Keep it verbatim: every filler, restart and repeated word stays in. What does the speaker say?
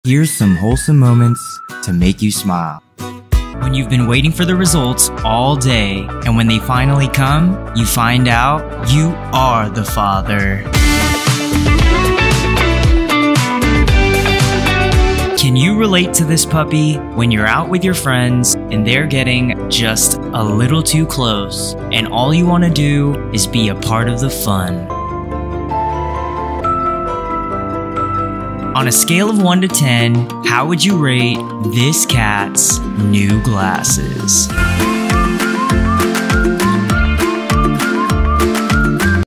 Here's some wholesome moments to make you smile. When you've been waiting for the results all day, and when they finally come, you find out you are the father. Can you relate to this puppy when you're out with your friends and they're getting just a little too close, and all you want to do is be a part of the fun? On a scale of one to ten, how would you rate this cat's new glasses?